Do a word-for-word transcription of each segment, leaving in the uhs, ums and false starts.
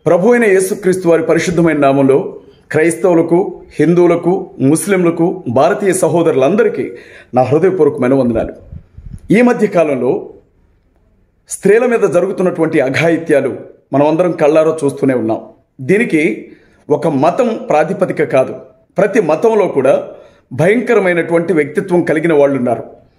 ప్రభు అయిన యేసుక్రీస్తు వారి పరిశుద్ధమైన నామంలో క్రైస్తవులకు, హిందువులకు, ముస్లింలకు, భారతీయ సహోదరులందరికీ నా హృదయపూర్వకమైన వందనాలు. ఈ మధ్య కాలంలో స్త్రీల మీద జరుగుతున్నటువంటి అఘాయిత్యాలు మనమందరం కళ్ళారో చూస్తూనే ఉన్నాం. దీనికి ఒక మతం ప్రాతిపదిక కాదు. ప్రతి మతంలో కూడా భయంకరమైనటువంటి వ్యక్తిత్వం కలిగిన వాళ్ళు ఉన్నారు.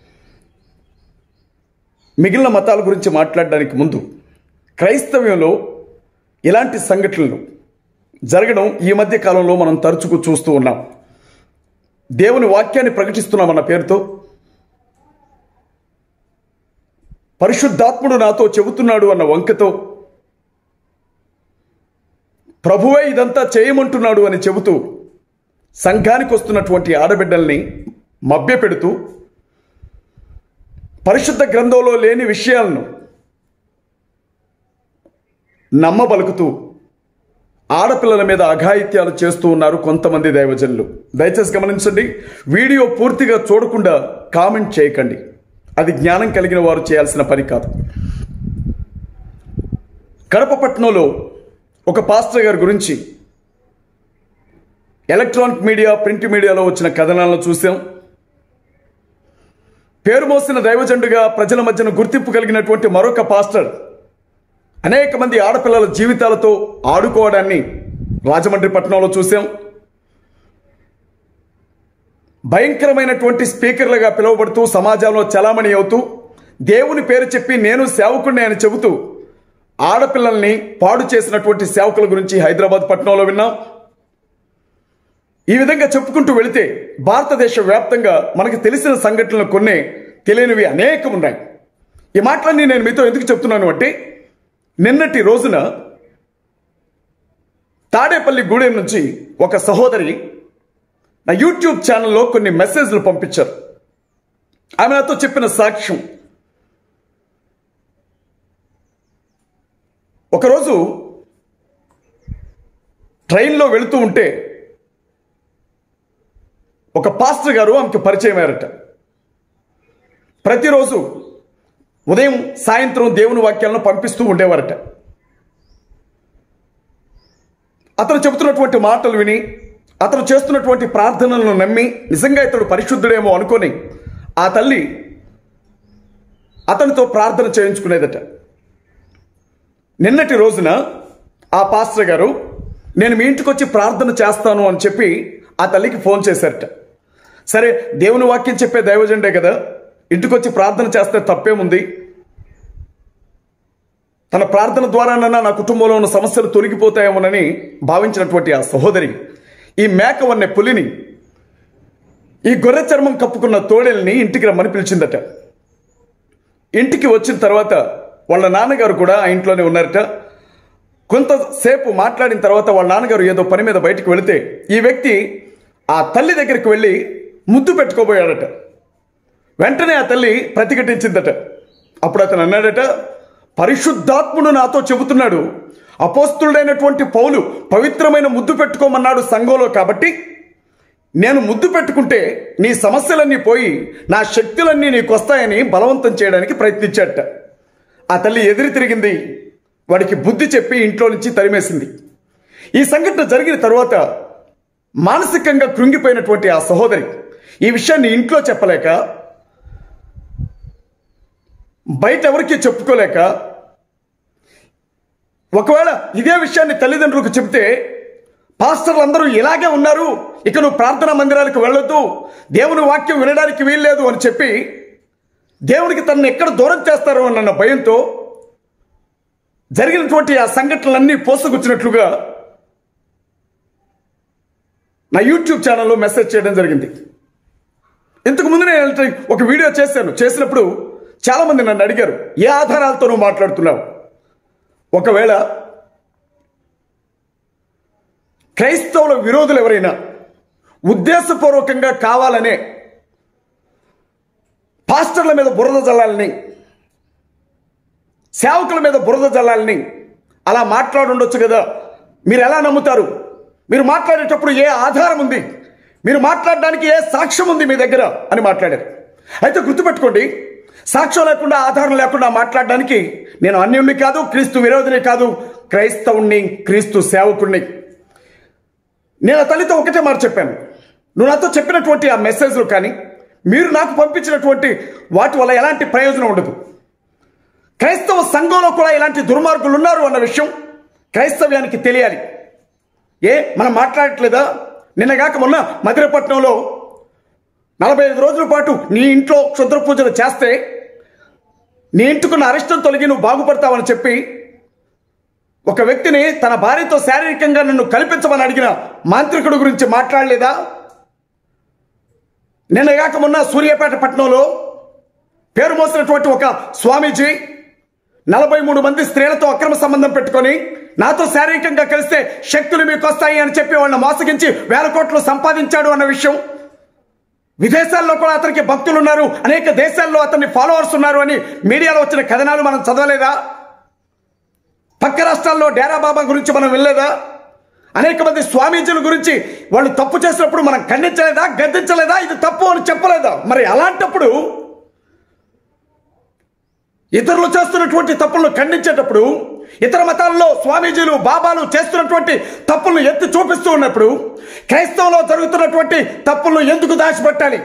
మిగిలిన మతాల గురించి మాట్లాడడానికి ముందు క్రైస్తవ్యంలో ఇలాంటి సంఘటనలు జరగడం ఈ మధ్య కాలంలో మనం తరచుకు చూస్తూ ఉన్నాం. దేవుని వాక్యాన్ని ప్రకటిస్తున్నామన్న పేరుతో పరిశుద్ధాత్ముడు నాతో చెబుతున్నాడు అన్న వంకతో ప్రభువే ఇదంతా చేయమంటున్నాడు అని చెబుతూ సంఘానికి వస్తున్నటువంటి ఆడబిడ్డల్ని మభ్యపెడుతూ పరిశుద్ధ గ్రంథంలో లేని విషయాలను నమ్మబలుకుతూ ఆడపిల్లల మీద అఘాయిత్యాలు చేస్తూ ఉన్నారు కొంతమంది దైవజనులు. దయచేసి గమనించండి. వీడియో పూర్తిగా చూడకుండా కామెంట్ చేయకండి. అది జ్ఞానం కలిగిన వారు చేయాల్సిన పని కాదు. కడప పట్టణంలో ఒక పాస్టర్ గారి గురించి ఎలక్ట్రానిక్ మీడియా, ప్రింట్ మీడియాలో వచ్చిన కథనాలను చూసాం. పేరు మోసిన దైవజనుడిగా ప్రజల మధ్యన గుర్తింపు కలిగినటువంటి మరొక పాస్టర్ అనేక మంది ఆడపిల్లల జీవితాలతో ఆడుకోవడాన్ని రాజమండ్రి పట్టణంలో చూసాం. భయంకరమైనటువంటి స్పీకర్లుగా పిలువబడుతూ సమాజంలో చలామణి అవుతూ దేవుని పేరు చెప్పి నేను సేవకుడిని అని చెబుతూ ఆడపిల్లల్ని పాడు చేసినటువంటి సేవకుల గురించి హైదరాబాద్ పట్టణంలో విన్నాం. ఈ విధంగా చెప్పుకుంటూ వెళితే భారతదేశ వ్యాప్తంగా మనకు తెలిసిన సంఘటనలు కొన్ని, తెలియనివి అనేకం ఉన్నాయి. ఈ మాటలన్నీ నేను మీతో ఎందుకు చెప్తున్నాను అంటే, నిన్నటి రోజున తాడేపల్లి గూడెం నుంచి ఒక సహోదరి నా యూట్యూబ్ ఛానల్లో కొన్ని మెసేజ్లు పంపించారు. ఆమె నాతో చెప్పిన సాక్ష్యం, ఒకరోజు ట్రైన్లో వెళుతూ ఉంటే ఒక పాస్టర్ గారు ఆమెకు పరిచయం అయ్యారట. ప్రతిరోజు ఉదయం సాయంత్రం దేవుని వాక్యాలను పంపిస్తూ ఉండేవారట. అతను చెబుతున్నటువంటి మాటలు విని, అతను చేస్తున్నటువంటి ప్రార్థనలను నమ్మి నిజంగా ఇతడు పరిశుద్ధుడేమో అనుకొని ఆ తల్లి అతనితో ప్రార్థన చేయించుకునేదట. నిన్నటి రోజున ఆ పాస్టర్ గారు నేను మీ ఇంటికి వచ్చి ప్రార్థన చేస్తాను అని చెప్పి ఆ తల్లికి ఫోన్ చేశారట. సరే, దేవుని వాక్యం చెప్పే దైవజనుడే కదా, ఇంటికొచ్చి ప్రార్థన చేస్తే తప్పేముంది, తన ప్రార్థన ద్వారానన్నా నా కుటుంబంలో ఉన్న సమస్యలు తొలగిపోతాయేమోనని భావించినటువంటి ఆ సహోదరి ఈ మేక వన్నె పులిని, ఈ గొర్రె చర్మం కప్పుకున్న తోడేల్ని ఇంటికి రమ్మని పిలిచిందట. ఇంటికి వచ్చిన తర్వాత వాళ్ళ నాన్నగారు కూడా ఆ ఇంట్లోనే ఉన్నారట. కొంతసేపు మాట్లాడిన తర్వాత వాళ్ళ నాన్నగారు ఏదో పని మీద బయటకు వెళితే ఈ వ్యక్తి ఆ తల్లి దగ్గరికి వెళ్ళి ముద్దు పెట్టుకోబోయాడట. వెంటనే ఆ తల్లి ప్రతిఘటించిందట. అప్పుడు అతను అన్నాడట, పరిశుద్ధాత్ముడు నాతో చెబుతున్నాడు, అపోస్తులుడైనటువంటి పౌలు పవిత్రమైన ముద్దు పెట్టుకోమన్నాడు సంఘంలో, కాబట్టి నేను ముద్దు పెట్టుకుంటే నీ సమస్యలన్నీ పోయి నా శక్తులన్నీ నీకు వస్తాయని బలవంతం చేయడానికి ప్రయత్నించాడట. ఆ తల్లి ఎదురు తిరిగింది, వాడికి బుద్ధి చెప్పి ఇంట్లో నుంచి తరిమేసింది. ఈ సంఘటన జరిగిన తర్వాత మానసికంగా కృంగిపోయినటువంటి ఆ సహోదరి ఈ విషయాన్ని ఇంట్లో చెప్పలేక, బయట ఎవరికి చెప్పుకోలేక, ఒకవేళ ఇదే విషయాన్ని తల్లిదండ్రులకు చెబితే పాస్టర్లు అందరూ ఇలాగే ఉన్నారు, ఇక నువ్వు ప్రార్థనా మందిరాలకు వెళ్ళొద్దు, దేవుని వాక్యం వినడానికి వీల్లేదు అని చెప్పి దేవునికి తనను ఎక్కడ దూరం చేస్తారో అన్న భయంతో జరిగినటువంటి ఆ సంఘటనలన్నీ పోసగుచ్చినట్లుగా నా యూట్యూబ్ ఛానల్లో మెసేజ్ చేయడం జరిగింది. ఇంతకు ముందు నేను ఒక వీడియో చేశాను. చేసినప్పుడు చాలామంది నన్ను అడిగారు, ఏ ఆధారాలతో నువ్వు మాట్లాడుతున్నావు? ఒకవేళ క్రైస్తవుల విరోధులు ఎవరైనా ఉద్దేశపూర్వకంగా కావాలనే పాస్టర్ల మీద బురద జల్లాలని, సేవకుల మీద బురద జల్లాలని అలా మాట్లాడుండొచ్చు కదా, మీరు ఎలా నమ్ముతారు? మీరు మాట్లాడేటప్పుడు ఏ ఆధారం ఉంది? మీరు మాట్లాడడానికి ఏ సాక్ష్యం ఉంది మీ దగ్గర అని మాట్లాడారు. అయితే గుర్తుపెట్టుకోండి, సాక్ష్యం లేకుండా ఆధారం లేకుండా మాట్లాడడానికి నేను అన్యుణ్ణి కాదు, క్రీస్తు విరోధిని కాదు, క్రైస్తవుణ్ణి, క్రీస్తు సేవకుణ్ణి. నేను ఆ తల్లితో ఒకటే మాట చెప్పాను, నువ్వు నాతో చెప్పినటువంటి ఆ మెసేజ్లు కానీ మీరు నాకు పంపించినటువంటి వాటి వల్ల ఎలాంటి ప్రయోజనం ఉండదు. క్రైస్తవ సంఘంలో కూడా ఇలాంటి దుర్మార్గులు ఉన్నారు అన్న విషయం క్రైస్తవ్యానికి తెలియాలి. ఏ మనం మాట్లాడట్లేదా? నిన్నగాక మొన్న మధురపట్నంలో నలభై ఐదు రోజుల పాటు నీ ఇంట్లో క్షుద్ర పూజలు చేస్తే నీ ఇంటికున్న అరిష్టం తొలగి నువ్వు బాగుపడతావని చెప్పి ఒక వ్యక్తిని తన భార్యతో శారీరకంగా నన్ను కల్పించమని అడిగిన మాంత్రికుడు గురించి మాట్లాడలేదా? నిన్నగాక మొన్న సూర్యాపేట పట్టణంలో పేరు మోసినటువంటి ఒక స్వామీజీ నలభై మూడు మంది స్త్రీలతో అక్రమ సంబంధం పెట్టుకొని నాతో శారీరకంగా కలిస్తే శక్తులు మీకు వస్తాయి అని చెప్పి వాళ్ళని మోసగించి వేల కోట్లు సంపాదించాడు అన్న విషయం, విదేశాల్లో కూడా అతనికి భక్తులు ఉన్నారు, అనేక దేశాల్లో అతన్ని ఫాలోవర్స్ ఉన్నారు అని మీడియాలో వచ్చిన కథనాలు మనం చదవలేదా? పక్క రాష్ట్రాల్లో డేరా బాబా గురించి మనం వినలేదా? అనేక మంది స్వామీజీల గురించి వాళ్ళు తప్పు చేసినప్పుడు మనం ఖండించలేదా, గద్దించలేదా, ఇది తప్పు అని చెప్పలేదా? మరి అలాంటప్పుడు ఇతరులు చేస్తున్నటువంటి తప్పులను ఖండించేటప్పుడు, ఇతర మతాల్లో స్వామీజీలు బాబాలు చేస్తున్నటువంటి తప్పులను ఎత్తి చూపిస్తూ ఉన్నప్పుడు క్రైస్తవంలో జరుగుతున్నటువంటి తప్పులను ఎందుకు దాచిపెట్టాలి?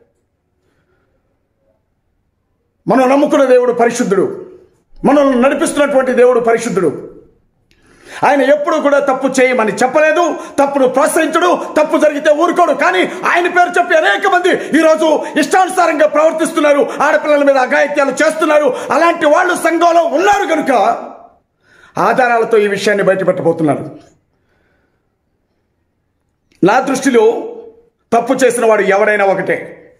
మనం నమ్ముకున్న దేవుడు పరిశుద్ధుడు, మనల్ని నడిపిస్తున్నటువంటి దేవుడు పరిశుద్ధుడు. ఆయన ఎప్పుడు కూడా తప్పు చేయమని చెప్పలేదు, తప్పును ప్రోత్సహించడు, తప్పు జరిగితే ఊరుకోడు. కానీ ఆయన పేరు చెప్పి అనేక మంది ఈరోజు ఇష్టానుసారంగా ప్రవర్తిస్తున్నారు, ఆడపిల్లల మీద అఘాయిత్యాలు చేస్తున్నారు. అలాంటి వాళ్ళు సంఘంలో ఉన్నారు కనుక ఆధారాలతో ఈ విషయాన్ని బయటపెట్టబోతున్నారు. నా దృష్టిలో తప్పు చేసిన వాడు ఎవడైనా ఒకటే.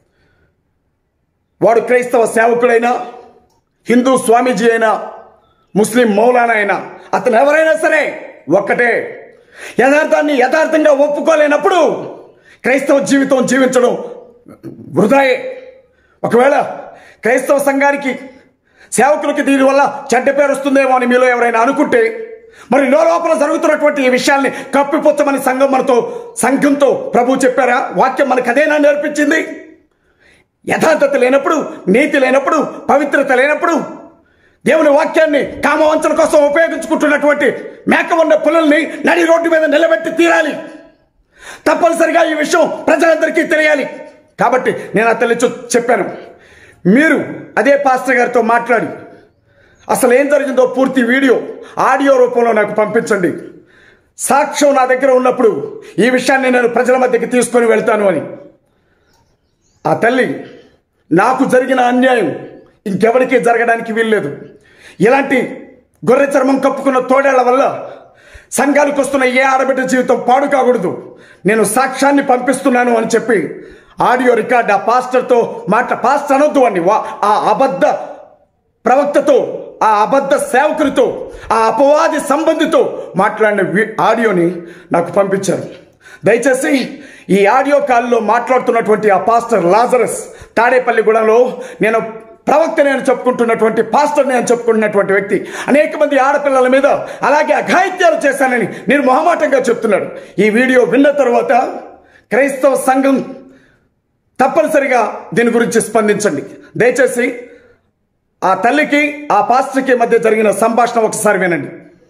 వాడు క్రైస్తవ సేవకుడైనా, హిందూ స్వామీజీ అయినా, ముస్లిం మౌలానా అయినా, అతను ఎవరైనా సరే ఒక్కటే. యథార్థాన్ని యథార్థంగా ఒప్పుకోలేనప్పుడు క్రైస్తవ జీవితం జీవించడం వృధాయే. ఒకవేళ క్రైస్తవ సంఘానికి సేవకులకి దీనివల్ల చెడ్డ పేరు వస్తుందేమో అని మీలో ఎవరైనా అనుకుంటే, మరి లోపల జరుగుతున్నటువంటి ఈ విషయాల్ని కప్పిపుచ్చమని సంఘం మనతో సంఘంతో ప్రభు చెప్పారా? వాక్యం మనకు అదేనా నేర్పించింది? యథార్థత లేనప్పుడు, నీతి లేనప్పుడు, పవిత్రత లేనప్పుడు, దేవుని వాక్యాన్ని కామవంచన కోసం ఉపయోగించుకుంటున్నటువంటి మేక ఉన్న పుల్లల్ని నడి రోడ్డు మీద నిలబెట్టి తీరాలి. తప్పనిసరిగా ఈ విషయం ప్రజలందరికీ తెలియాలి. కాబట్టి నేను ఆ తల్లి చెప్పాను, మీరు అదే పాస్టర్ గారితో మాట్లాడి అసలు ఏం జరిగిందో పూర్తి వీడియో ఆడియో రూపంలో నాకు పంపించండి. సాక్ష్యం నా దగ్గర ఉన్నప్పుడు ఈ విషయాన్ని నేను ప్రజల మధ్యకి తీసుకొని వెళ్తాను అని. ఆ తల్లి, నాకు జరిగిన అన్యాయం ఇంకెవరికీ జరగడానికి వీల్లేదు. ఇలాంటి గొర్రె చర్మం కప్పుకున్న తోడేళ్ల వల్ల సంఘానికి వస్తున్న ఏ ఆడబిడ్డ జీవితం పాడు కాకూడదు. నేను సాక్ష్యాన్ని పంపిస్తున్నాను అని చెప్పి ఆడియో రికార్డ్ ఆ పాస్టర్తో మాట పాస్టర్ అనొద్దు అని ఆ అబద్ధ ప్రవక్తతో, ఆ అబద్ధ సేవకునితో, ఆ అపవాది సంబంధితో మాట్లాడిన ఆడియోని నాకు పంపించారు. దయచేసి ఈ ఆడియో కాల్లో మాట్లాడుతున్నటువంటి ఆ పాస్టర్ లాజరస్ తాడేపల్లిగూడెంలో నేను ప్రవక్త నేను చెప్పుకుంటున్నటువంటి పాస్టర్ నేను చెప్పుకుంటున్నటువంటి వ్యక్తి అనేక మంది ఆడపిల్లల మీద అలాగే అఘాయిత్యాలు చేశానని నేను మొహమాటంగా చెప్తున్నాడు. ఈ వీడియో విన్న తర్వాత క్రైస్తవ సంఘం తప్పనిసరిగా దీని గురించి స్పందించండి. దయచేసి ఆ తల్లికి ఆ పాస్టర్కి మధ్య జరిగిన సంభాషణ ఒకసారి వినండి.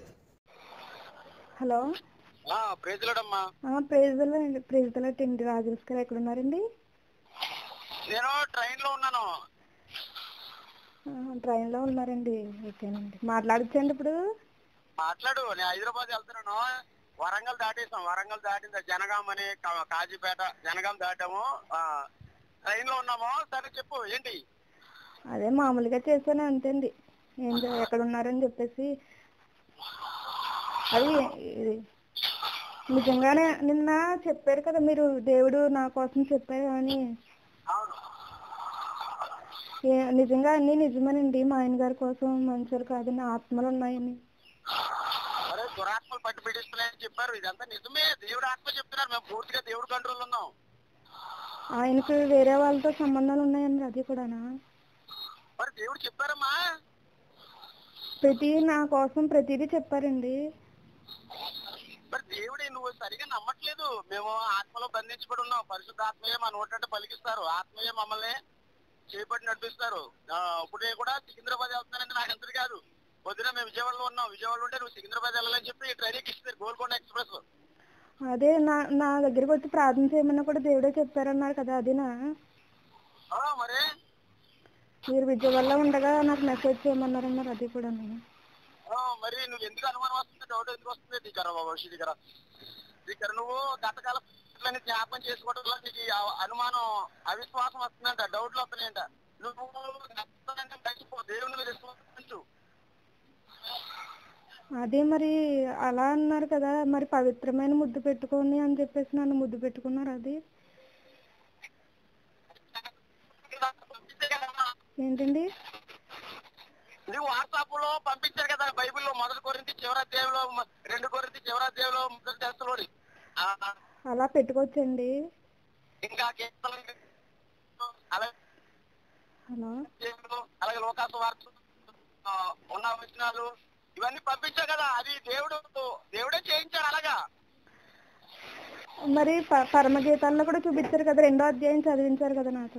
హలో, ప్రేజలండి. రాజుల్స్ గారు ఎక్కడ ఉన్నారండి? నేను ట్రైన్ లో ఉన్నాను. ట్రైన్ లో ఉన్నారండి. ఓకేనండి, మాట్లాడచ్చండి. ఇప్పుడు మాట్లాడు. నేను హైదరాబాద్ వెళ్తున్నాను. వరంగల్ దాటేసాం. వరంగల్ దాటింది జనగాం అని, కాజీపేట, జనగాం దాటాము. ట్రైన్ లో ఉన్నాము. సరే చెప్పు, ఏంటి? అదే మామూలుగా చేశాను అంతేండి. ఏం ఎక్కడ ఉన్నారని చెప్పేసి. అది నిజంగానే నిన్న చెప్పారు కదా మీరు, దేవుడు నా కోసం చెప్పారు అని. నిజంగా అన్ని నిజమేనండి. మా ఆయన గారి కోసం మనుషులు కాదని ఆత్మలు ఉన్నాయని. అరే దురాత్మలు పట్టి పీడిస్తున్నాయని చెప్పారు. ఇదంతా నిజమే. దేవుడు ఆత్మ చెప్తున్నారు. మేము పూర్తిగా దేవుడు కంట్రోల్ ఉన్నాం. ఆయనకు వేరే వాళ్ళతో సంబంధాలు ఉన్నాయండి. అది కూడానా? మరి దేవుడు చెప్పారమ్మా. ప్రతి నా కోసం ప్రతిదీ చెప్పారండి. మరి దేవుడే నువ్వు సరిగా నమ్మట్లేదు. మేము ఆత్మలో బంధించబడి ఉన్నాం. పరిశుద్ధ ఆత్మయే మా నోటంటే పలికిస్తారు. ఆత్మయే మమ్మల్ని చేపట్టి నడిపిస్తారు. ఇప్పుడు నేను కూడా సికింద్రాబాద్ వెళ్తున్నానంటే నాకు ఎంత కాదు. పొద్దున మేము విజయవాడలో ఉన్నాం, విజయవాడలో ఉంటే నువ్వు సికింద్రాబాద్ వెళ్ళాలని చెప్పి ట్రైనింగ్ ఇస్తుంది గోల్కొండ ఎక్స్ప్రెస్. అదే నా నా దగ్గరికి వచ్చి ప్రార్థన చేయమన్నా కూడా దేవుడే చెప్పారన్నారు కదా, అదేనా? ఆ, మరి మీరు విజయవాడలో ఉండగా నాకు మెసేజ్ చేయమన్నారన్నారు, అది కూడా. ఆ, మరి నువ్వు ఎందుకు అనుమానం వస్తుంది, డౌట్ ఎందుకు వస్తుంది? టీకరా బాబా శ్రీకర టీకర నువ్వు గతకాల జ్ఞాపకం చేసుకోవడం వల్ల నీకు ఈ అ- అనుమానం అవిశ్వాసం వస్తుందంట, డౌట్లు వస్తున్నాయంట. నువ్వు గతాన్ని మర్చిపో, దేవుని మీద విశ్వాసించు. అదే మరి అలా అన్నారు కదా, మరి పవిత్రమైన ముద్దు పెట్టుకొని అని చెప్పేసి నన్ను ముద్దు పెట్టుకున్నారు, అది ఏంటండి? నువ్వు వాట్సాప్ లో పంపించారు కదా బైబిల్లో మొదటి కొరింథీ చివరి అధ్యాయంలో, మ- రెండు కొరింథీ చివరి అధ్యాయంలో, మొదటి దశలోని ఆ, అలా పెట్టుకోవచ్చండి? ఇంకా కీర్తనలు, అలాగే హలో, అలాగే లోకాసు వార్త ఆ, ఉన్న వచనాలు ఇవన్నీ పంపించావు కదా, అది దేవుడు దేవుడే చేయించాడు అలాగా. మరి ప- పరమగీతాల్లో కూడా చూపించారు కదా, రెండో అధ్యాయం చదివించారు కదా నాకు.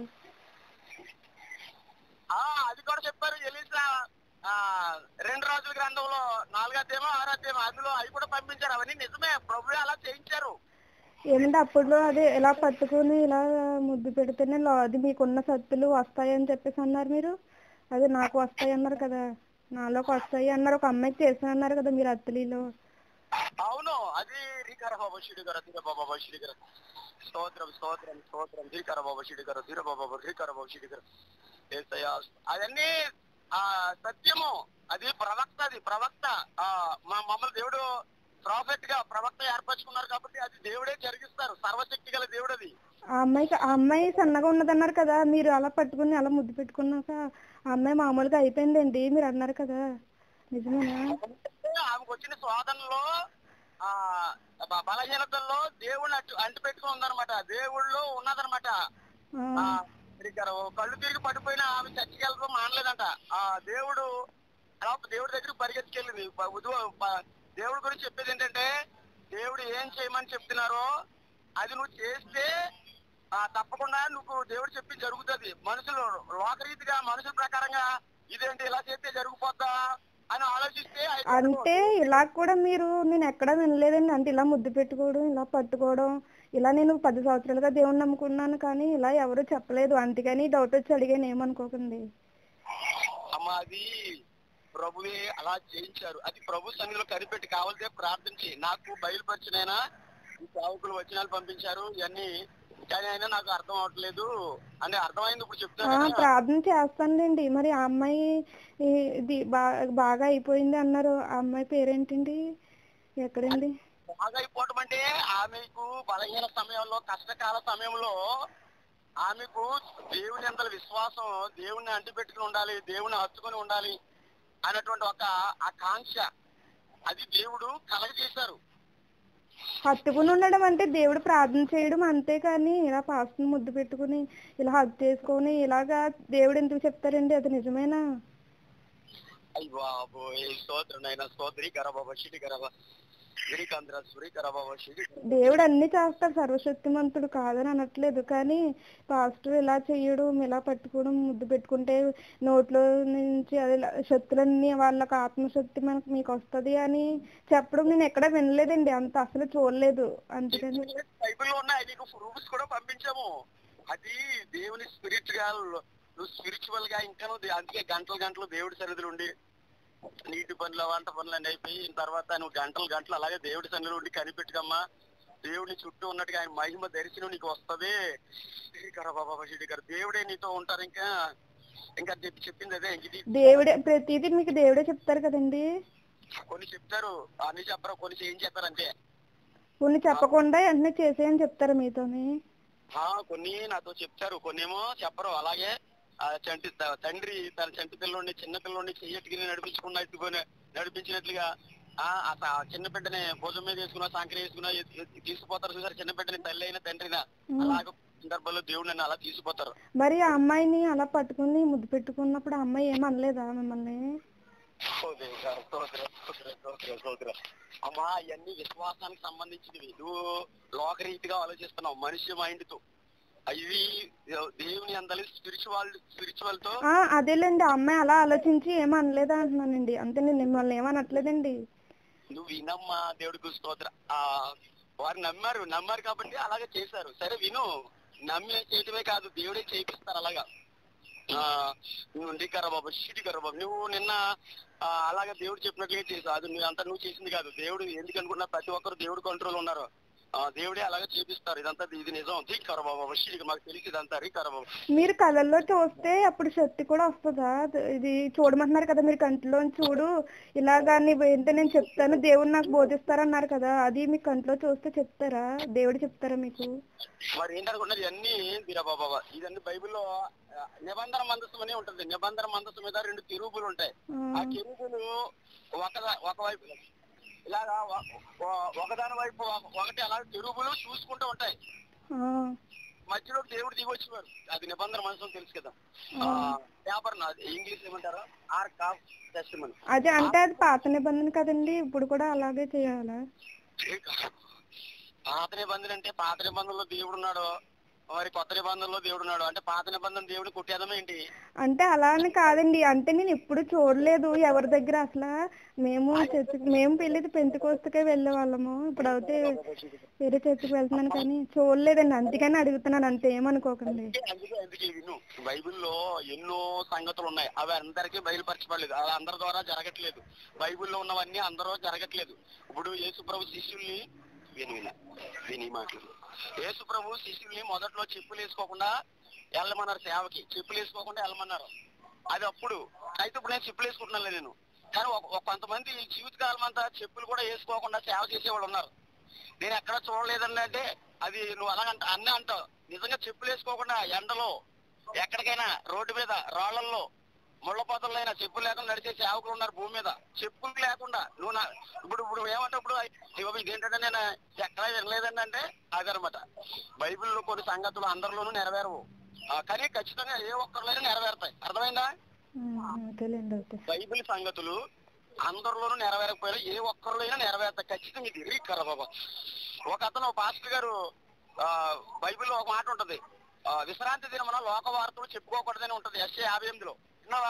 ఆ అది కూడా చెప్పారు. ఎలీసా ఆ రెండు రోజుల గ్రంథంలో నాలుగోదేమో ఆరోదేమో అందులో అవి కూడా పంపించారు. అవన్నీ నిజమే, ప్రభు అలా చేయించారు. ఏమంటే అప్పుడు అదే ఇలా పట్టుకుని ఇలా ముద్దు పెడితేనే లో- అది మీకున్న శక్తులు వస్తాయని చెప్పేసి అన్నారు మీరు. అదే నాకు వస్తాయి అన్నారు కదా, నాలోకి వస్తాయి అన్నారు. ఒక అమ్మాయికి చేసిన అన్నారు కదా మీరు అత్తలిలో. అవును, అది శ్రీకర బాబా శ్రీకర ధీర బాబా శ్రీకర స్తోత్రం స్తోత్రం స్తోత్రం శ్రీకర బాబా శ్రీకర ధీర బాబా శ్రీకర బాబా శ్రీకర ఏసయ్యా. అవన్నీ ఆ సత్యము, అది ప్రవక్త, అది ప్రవక్త ఆ మా మమ్మల్ని దేవుడు ప్రాఫెట్ గా ప్రవక్త ఏర్పరచుకున్నారు కాబట్టి అది దేవుడే జరిగిస్తారు. సర్వశక్తి గల దేవుడు అది. ఆ అమ్మాయికి ఆ అమ్మాయి సన్నగా ఉన్నదన్నారు కదా, మీరు అలా పట్టుకుని అలా ముద్దు పెట్టుకున్నాక ఆ అమ్మాయి మామూలుగా అయిపోయిందండి మీరు అన్నారు కదా, నిజమేనా? ఆమెకు వచ్చిన శోధనలో ఆ బ- బలహీనతల్లో దేవుడిని అట్టు అంటి పెట్టుకుని ఉందన్నమాట, దేవుళ్ళు ఉన్నదన్నమాట. ఆ, ఆ ఇక్కడ కళ్ళు తిరిగి పడిపోయినా ఆమె చర్చికి వెళ్ళడం మానలేదంట. ఆ దేవుడు అలా దేవుడి దగ్గర పరిగెత్తుకెళ్ళింది. ప- ఉదయం ప- దేవుడి గురించి చెప్పేది ఏంటంటే, దేవుడు ఏం చేయమని చెప్తున్నారో అది నువ్వు చేస్తే ఆ తప్పకుండా నువ్వు దేవుడు చెప్పి జరుగుతుంది. మనుషులు లోకరీతిగా మనుషుల ప్రకారంగా ఇదేంటి ఇలా చేస్తే జరిగిపోద్దా అని ఆలోచిస్తే అది అంటే ఇలా కూడా మీరు, నేను ఎక్కడా వినలేదండి. అంటే ఇలా ముద్దు పెట్టుకోవడం, ఇలా పట్టుకోవడం, ఇలా నేను పది సంవత్సరాలుగా దేవుణ్ణి నమ్ముకున్నాను కానీ ఇలా ఎవరు చెప్పలేదు. అందుకని డౌట్ వచ్చి అడిగాను, ఏమనుకోకండి. అమ్మ అది ప్రభువే అలా చేయించారు. అది ప్రభు సన్నిధిలో కనిపెట్టి కావాలితే ప్రార్థించి నాకు బయలుపరిచినైనా ఈ సేవకులు వచనాలు పంపించారు ఇవన్నీ, కానీ అయినా నాకు అర్థం అవట్లేదు అని అర్థమైంది. ఇప్పుడు ఆ, చెప్తాను కదా. ప్రార్థన చేస్తానులేండి. మరి ఆ అమ్మాయి ఈ, ఇది బా- బాగా అయిపోయింది అన్నారు, ఆ అమ్మాయి పేరేంటండి, ఎక్కడండి? బాగా అయిపోవటం అంటే ఆమెకు బలహీన సమయంలో, కష్టకాల సమయంలో ఆమెకు దేవుని అందరి విశ్వాసం, దేవుని అంటిపెట్టుకుని ఉండాలి, దేవుని హత్తుకొని ఉండాలి అన్నటువంటి ఒక ఆకాంక్ష అది దేవుడు కలగజేశారు. హత్తుకుని ఉండడం అంటే దేవుడు ప్రార్థన చేయడం అంతే, కానీ ఇలా పాస్టర్ని ముద్దు పెట్టుకుని ఇలా హక్ చేసుకొని ఇలాగా దేవుడు ఎందుకు చెప్తారండి? అది నిజమేనా? అయ్య బాబోయ్, స్తోత్రనైనా స్తోత్రి గరబాబా షిడి గరబా గిరికంద్ర సురి గరబాబా షిడి. దేవుడు అన్ని చేస్తాడు, సర్వశక్తిమంతుడు కాదని అనట్లేదు, కానీ పాస్టర్ ఇలా చేయడం, ఇలా పట్టుకోవడం, ముద్దు పెట్టుకుంటే నోట్లో నుంచి అది శక్తులన్నీ, వాళ్ళకి ఆత్మశక్తి మనకు మీకు వస్తది అని చెప్పడం నేను ఎక్కడ వినలేదండి, అంత అసలు చూడలేదు. అందుకని బైబిల్లో ఉన్నాయి, నీకు ప్రూఫ్స్ కూడా పంపించాము. అది దేవుని స్పిరిట్ గా, నువ్వు స్పిరిచువల్ గా ఇంకా నువ్వు దే- అందుకే గంటలు గంటలు దేవుడి సన్నిధిలో ఉండి నీటి పనులు వంట పనులు అన్నీ అయిపోయి తర్వాత నువ్వు గంటలు గంటలు అలాగే దేవుడి సన్నిధిలో ఉండి కనిపెట్టుకమ్మా. దేవుని చుట్టూ ఉన్నట్టుగా ఆయన మహిమ దర్శనం నీకు వస్తది. శ్రీకర బాబా శ్రీకర దేవుడే నీతో ఉంటారు. ఇంకా ఇంకా చెప్పి చెప్పింది అదే. ఇది దేవుడే ప్రతిదీ మీకు దేవుడే చెప్తారు కదండి. కొన్ని చెప్తారు, అన్ని చెప్పరు, కొన్ని చేంజ్ చేస్తారు అంతే. కొన్ని చెప్పకుండా వెంటనే చేసేయని చెప్తారు మీతోని. ఆ కొన్ని నాతో చెప్తారు, కొన్ని ఏమో చెప్పరు. అలాగే ఆ చంటి త- తండ్రి తన చంటి పిల్లోని చిన్న పిల్లోని చెయ్యట్టుకుని నడిపించుకున్నట్టుగా నడిపించినట్లుగా ఆ ఆ స- చిన్న బిడ్డని భుజం మీద వేసుకున్నా, సంకర వేసుకున్నా ఎత్- ఎత్ తీసుకుపోతారు చూసారు, చిన్న బిడ్డని తల్లి అయిన తండ్రినా. అలాగే సందర్భంలో దేవుడు నన్ను అలా తీసుకుపోతారు. మరి ఆ అమ్మాయిని అలా పట్టుకుని ముద్దు పెట్టుకున్నప్పుడు ఆ అమ్మాయి ఏమనలేదా మిమ్మల్ని? ఓ దేవుడా, స్తోత్రం, స్తోత్రం, స్తోత్రం, స్తోత్రం. అమ్మా ఇవన్నీ విశ్వాసానికి సంబంధించినవి. నువ్వు లోకరీతిగా ఆలోచిస్తున్నావు మనిషి మైండ్ తో. ఇది దేవుని అందరి స్పిరిచువల్ స్పిరిచువల్ తో ఆ, అదేలేండి, ఆ అమ్మాయి అలా ఆలోచించి ఏమీ అనలేదా అంటున్నానండి. అంతే, నేను మిమ్మల్ని ఏమనట్లేదండి. నువ్వు వినమ్మా, దేవుడికి స్తోత్ర. ఆ వారు నమ్మారు నమ్మారు కాబట్టి అలాగే చేశారు. సరే విను, నమ్మి చేయటమే కాదు, దేవుడే చేయిస్తారు అలాగా. ఆ నువ్వు ఇంటికరా బాబు, షిటికరా బాబు, నువ్వు నిన్న ఆ, అలాగే దేవుడు చెప్పినట్లుగా చేసావు. అది నువ్వు అంతా నువ్వు చేసింది కాదు. దేవుడు ఎందుకు అనుకున్నా, ప్రతి ఒక్కరు దేవుడు కంట్రోల్ ఉన్నారు. ఆ దేవుడే అలాగే చేపిస్తారు. ఇదంతా ఇది నిజం. దిక్కరా బాబు, షిటికి మాకు తెలిసి ఇదంతా రీకరా బాబు. మీరు కళ్ళల్లో చూస్తే అప్పుడు శక్తి కూడా వస్తుందా? ఇది చూడమంటున్నారు కదా, మీరు కంటిలో చూడు ఇలాగా నీ ఏంటో నేను చెప్తాను, దేవుడు నాకు బోధిస్తారన్నారు కదా, అది మీ కంటిలో చూస్తే చెప్తారా? దేవుడు చెప్తారా మీకు? మరి ఏంటనుకుంటున్నారు ఇవన్నీ వీరా బాబా, ఇదన్నీ బైబిల్లో ఆ, నిబంధన మందసం అనే ఉంటుంది. నిబంధన మందసం మీద రెండు కెరూబులు ఉంటాయి. ఆ కెరూబులు ఒక ఒకవైపు ఇలాగా ఒ- ఒ- ఒకదాని వైపు ఒక- ఒకటి అలా కెరూబులు చూసుకుంటూ ఉంటాయి. ఆ, మధ్యలో దేవుడు దిగి వచ్చేవారు. అది నిబంధన మందసం తెలుసు కదా. ఆ పేపర్ ఇంగ్లీష్ ఏమంటారు, ఆర్క్ ఆఫ్ టెస్టిమనీ. అదే అంటే అది పాత నిబంధన కదండి, ఇప్పుడు కూడా అలాగే చేయాలా? పాత నిబంధన అంటే పాత నిబంధనలో దేవుడు ఉన్నాడు, మరి కొత్త నిబంధనలో దేవుడు ఉన్నాడు. అంటే పాత నిబంధన దేవుడిని కొట్టేదమే ఏంటి? అంటే అలా అని కాదండి, అంటే నేను ఎప్పుడు చూడలేదు ఎవరి దగ్గర అసలు. మేము చర్చికి మేము పెళ్ళిది పెంతుకోస్తకే వెళ్ళే వాళ్ళము, ఇప్పుడు అయితే వేరే చర్చికి వెళ్తున్నాను కానీ చూడలేదండి, అందుకని అడుగుతున్నాను, అంతే ఏమనుకోకండి. అందుకే అందుకే అందుకే విను, బైబిల్లో ఎన్నో సంగతులు ఉన్నాయి. అవి అందరికీ బయలుపరచబడలేదు, అవి అందరి ద్వారా జరగట్లేదు. బైబిల్లో ఉన్నవన్నీ అందరూ జరగట్లేదు. ఇప్పుడు యేసు ప్రభు శిష్యుల్ని విని విన విని మాటలు యేసు ప్రభు శిష్యుల్ని మొదట్లో చెప్పులు వేసుకోకుండా వెళ్ళమన్నారు, సేవకి చెప్పులు వేసుకోకుండా వెళ్ళమన్నారు. అది అప్పుడు. అయితే ఇప్పుడు నేను చెప్పులు వేసుకుంటున్నాను నేను, కానీ ఒక ఒక కొంతమంది జీవితకాలం అంతా చెప్పులు కూడా వేసుకోకుండా సేవ చేసేవాళ్ళు ఉన్నారు. నేను ఎక్కడ చూడలేదండి అంటే అది నువ్వు అలాగంట అన్నీ అంటావు. నిజంగా చెప్పులు వేసుకోకుండా ఎండలో ఎక్కడికైనా రోడ్డు మీద రాళ్లల్లో ముళ్ళపోతల్లో అయినా చెప్పులు లేకుండా నడిచే సేవకులు ఉన్నారు భూమి మీద. చెప్పులు లేకుండా నువ్వు నా ఇప్పుడు ఇప్పుడు ఏమంటే ఇప్పుడు ఇవ్వ ఇదేంటంటే నేను ఎక్కడ వినలేదండి అంటే అదనమాట. బైబిల్లో కొన్ని సంగతులు అందరిలోనూ నెరవేరవు, ఆ, కానీ ఖచ్చితంగా ఏ ఒక్కరిలోనూ నెరవేరుతాయి. అర్థమైందా? అంతేలేండి. అయితే బైబిల్ సంగతులు అందరిలోనూ నెరవేరకపోయినా ఏ ఒక్కరిలోనైనా నెరవేరుతాయి ఖచ్చితంగా. ఇది రీకర బాబా. ఒక అతను పాస్టర్ గారు ఆ బైబిల్లో ఒక మాట ఉంటది, ఆ విశ్రాంతి దినమున లోక వార్తలు చెప్పుకోకూడదని ఉంటది. ఎస్ఏ యాభై ఎనిమిదిలో విన్నావా?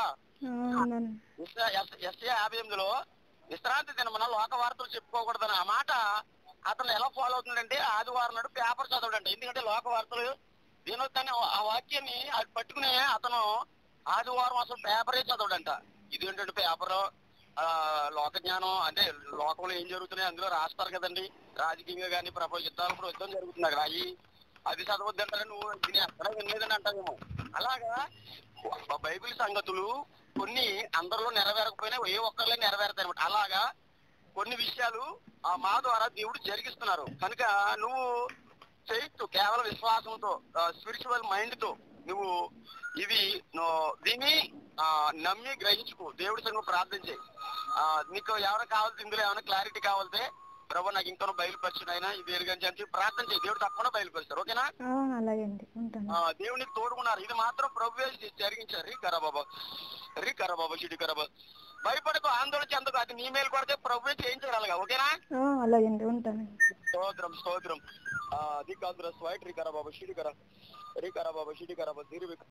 ఎస్ఏ యాభై ఎనిమిదిలో విశ్రాంతి దినమున లోక వార్తలు చెప్పుకోకూడదని. ఆ మాట అతను ఎలా ఫాలో అవుతుందంటే ఆదివారం నాడు పేపర్ చదవడంట. ఎందుకంటే లోక వార్తలు దీనొద్దని ఆ వాక్యాన్ని అది పట్టుకునే అతను ఆదివారం అసలు పేపరే చదవడంట. ఇదేంటంటే పేపర్ ఆ లోక జ్ఞానం అంటే లోకంలో ఏం జరుగుతున్నాయి అందులో రాస్తారు కదండి. రాజకీయంగా కానీ ప్రపంచ యుద్ధాలు ఇప్పుడు యుద్ధం జరుగుతుంది కదా, అవి అది చదవద్దంటారా, నువ్వు దీన్ని ఎక్కడ వినలేదని అంటావేమో. అలాగా బైబిల్ సంగతులు కొన్ని అందరిలో నెరవేరకపోయినా ఏ ఒక్కరిలో నెరవేరుతాయి అనమాట. అలాగా కొన్ని విషయాలు ఆ మా ద్వారా దేవుడు జరిగిస్తున్నారు. కనుక నువ్వు చేయొచ్చు కేవలం విశ్వాసంతో, స్పిరిచువల్ మైండ్ తో నువ్వు ఇవి దీన్ని ఆ నమ్మి గ్రహించుకో. దేవుడి సంగం ప్రార్థన చేయి. ఆ నీకు ఎవరైనా కావాల్సి ఇందులో ఏమైనా క్లారిటీ కావాలంటే ప్రభు నాకు ఇంకా బయలుపరచు అయినా ఇది ఎరుగని చెప్పి ప్రార్థన చేయి, దేవుడు తప్పకుండా బయలుపరుస్తారు. ఓకేనా? అలాగే ఆ దేవునికి తోడుకున్నారు. ఇది మాత్రం ప్రభు జరిగించారు. రీ కరాబాబా రీ కరాబాబా చిటి కరాబా. భయపడకు, ఆందోళన చెందకు, అది నీ మేలు కొడితే ప్రభువే చేయించారు అలాగా. ఓకేనా? అలాగే ఉంటాను. స్తోత్రం స్తోత్రం. ఆ దిక్కాంధ్ర స్వైట్ రీ కరాబాబా షిడి కరా రీ కరాబాబా షిడి కరాబా దీర్ఘ